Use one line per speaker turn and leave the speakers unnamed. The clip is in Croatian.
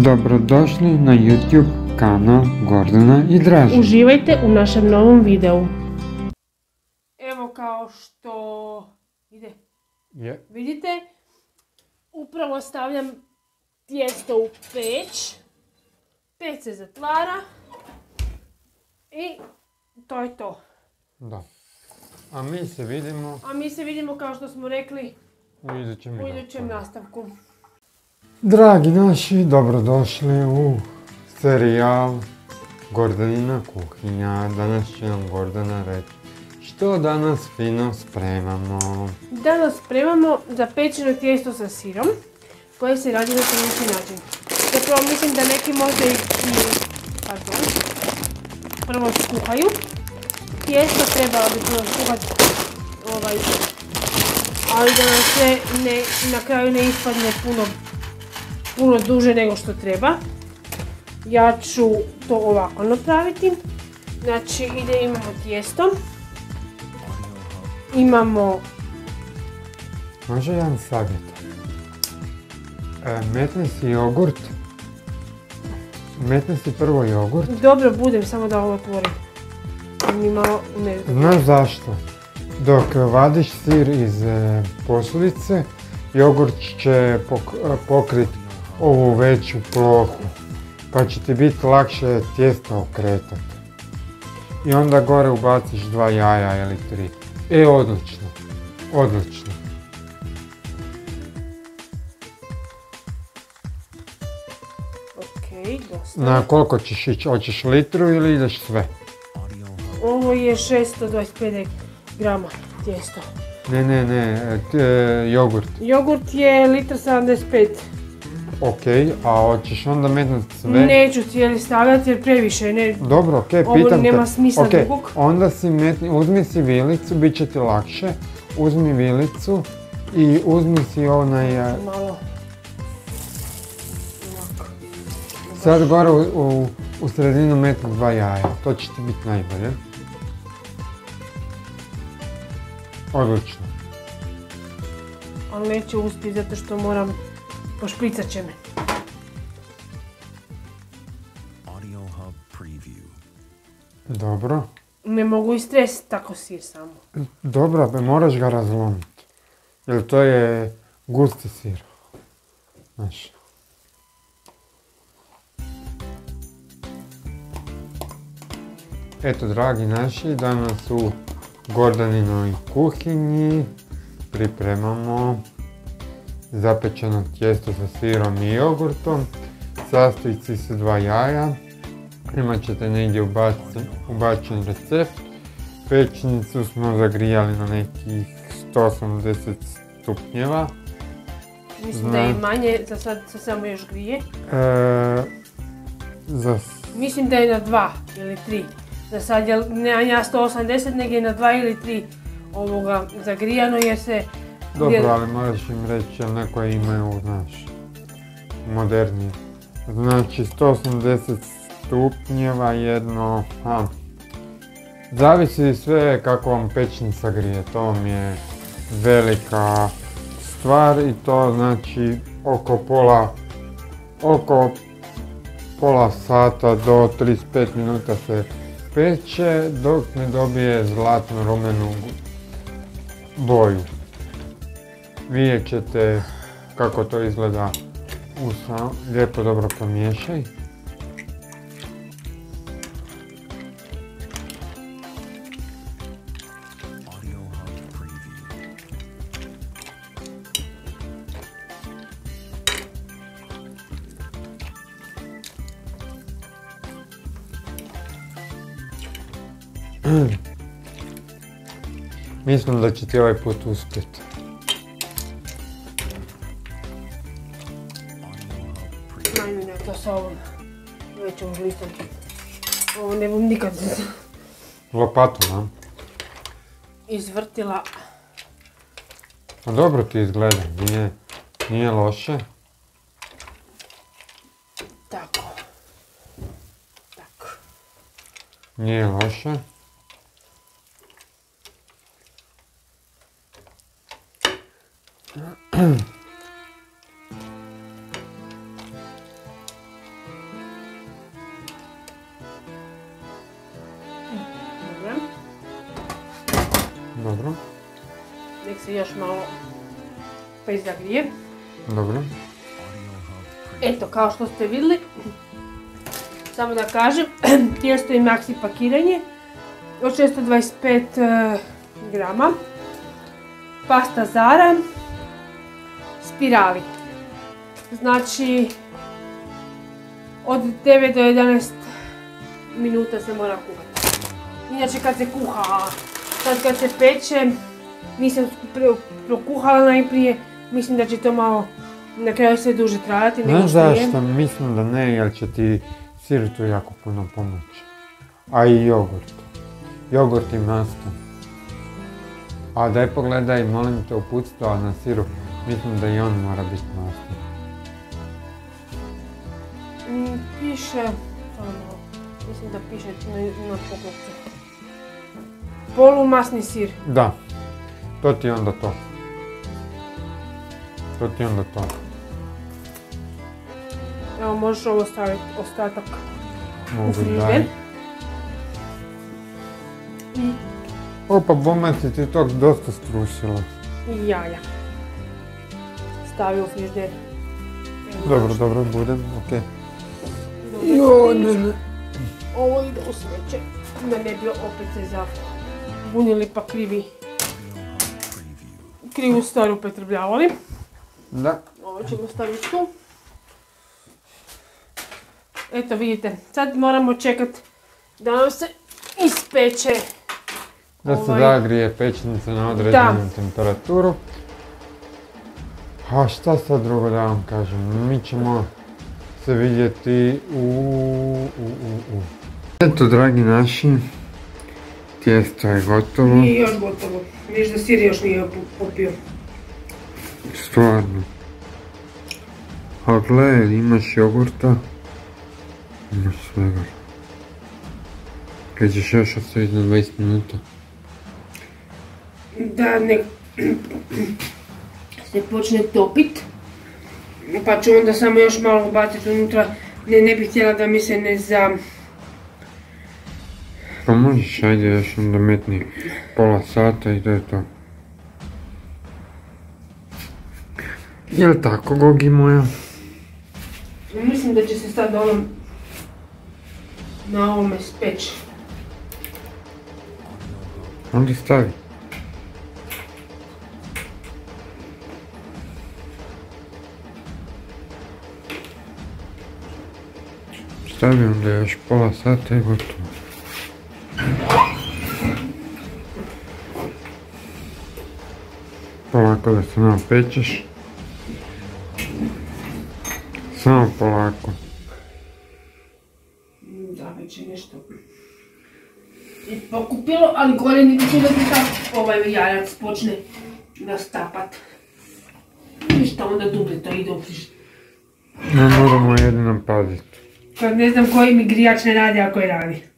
Dobrodošli na YouTube kanal Gordana i Dražen.
Uživajte u našem novom videu. Evo kao što vidite, upravo stavljam tijesto u peć. Peć se zatvara i to je to.
Da. A mi se vidimo kao što smo rekli u idućem
nastavku.
Dragi naši, dobrodošli u serijal Gordanina kuhinja. Danas će nam Gordana reći što danas fino spremamo. Danas spremamo zapečeno tijesto sa sirom koje se radi na sljedeći način. Zapravo mislim da neki možda prvo skuhaju. Tijesto trebalo bi prvo skuhati ali da nam sve na kraju ne ispadne puno duže nego što treba. Ja ću to ovako napraviti. Znači imamo tijesto. Imamo... Može jedan savjet? Metni si jogurt. Metni si prvo jogurt.
Dobro, budem, samo da ovo otvorim. Mi malo ne znam.
Znaš zašto? Dok vadiš sir iz posudice, jogurt će pokriti ovu veću plohu, pa će ti biti lakše tijesto okretati. I onda gore ubaciš 2 jaja ili 3. Odlično, odlično.
Okej, dosta.
Na koliko ćeš ići? Hoćeš litru ili ideš sve?
Ovo je 625 grama tijesto.
Ne, jogurt.
Jogurt je 1,75 litara.
Okej, a hoćeš onda metnuti sve?
Neću cijeli stavljati jer previše ne...
Dobro, okej, pitam te.
Ovo nema smisla drugog.
Onda uzmi si vilicu, bit će ti lakše. Uzmi vilicu i uzmi si onaj...
Malo.
Sad gore u sredinu metni 2 jaja, to će ti biti najbolje. Odlično.
Ali neću uspjeti zato što moram... Pošpricat će me.
Dobro.
Ne mogu istresiti tako sir samo.
Dobro, moraš ga razlomiti. Jer to je gusti sir. Znaš. Eto, dragi naši, danas u Gordaninoj kuhinji pripremamo zapečeno tijesto sa sirom i jogurtom. Sastoji se 2 jaja. Imat ćete negdje ubačen recept. Pećnicu smo zagrijali na nekih 180 stupnjeva.
Mislim da je manje, za sad se samo još grije. Mislim da je na 2 ili 3. Za sad je ja 180, nego je na 2 ili 3 ovoga zagrijano jer se...
Dobro, ali moraš im reći jer neko imaju, znaš, modernije. Znači 180 stupnjeva jedno, zavisi sve kako vam pećnica grije, to vam je velika stvar i to znači oko pola sata do 35 minuta se peče dok ne dobije zlatno rumenu boju. Vidjet ćete kako to izgleda lijepo dobro pomiješaj. Mislim da će ti ovaj put uspjeti.
To sa ovom većom žlistom. Ovo ne bom nikad
lopatom, a?
Izvrtila.
Pa dobro ti izgleda, nije loše.
Tako.
Nije loše. Dobro.
Nek se još malo zagrije.
Dobro.
Eto, kao što ste vidjeli, samo da kažem, tijesto je maxi pakiranje od 625 grama, pasta Zara, spirali. Znači, od 9 do 11 minuta se mora kuhati. Inače kad se kuha, sad kad se peče, nisam prokuhala najprije, mislim da će to malo na kraju sve duže trajati nego što je.
Znaš zašto? Mislim da ne, jer će ti sir tu jako puno pomoći. A i jogurt. Jogurt i masno. A daj pogledaj, molim te, uputstvo na siru. Mislim da i on mora biti masno.
Piše, mislim da piše na poklopu. Polumasni sir.
Da, to ti je onda to. To ti je onda to.
Evo, možeš ovo staviti ostatak u frižider.
Opa, boma ti to dosta strusila.
I jaja. Stavi u frižider.
Dobro, budem, okej.
Ovo ide u smeće, da ne bi opet se zabunili pa krivu stvar upotrebljavali.
Da.
Ovo ćemo staviti tu. Eto vidite, sad moramo čekati da nam se ispeče.
Da se zagrije pečenica na određenu temperaturu. A šta sad drugo da vam kažem, mi ćemo se vidjeti Eto, dragi naši, tijesto je gotovo.
Nije još gotovo, vidiš da sir još nije popio.
Stvarno. A gle, imaš jogurta, imaš svega. Kad ćeš još ostaviti na 20 minuta.
Da nek se počne topit, pa ću onda samo još malo ubaciti unutra, ne bih htjela da mi se ne
Pa možeš, ajde još onda metni pola sata i to je to. Jel' tako, Gogi moja?
Mislim da će se sad na ovome speći.
Onda stavi. Stavi onda još pola sata i gotovo. Polako da se malo pečeš. Samo polako.
Da, već je nešto i pokupilo, ali gore ne ću da ti tako ovaj jajac počne nastapat. Ništa, onda dublje to ide u frižider.
Ne moramo jedino paziti.
Kad ne znam koji mi grijač ne radi, ako je radi.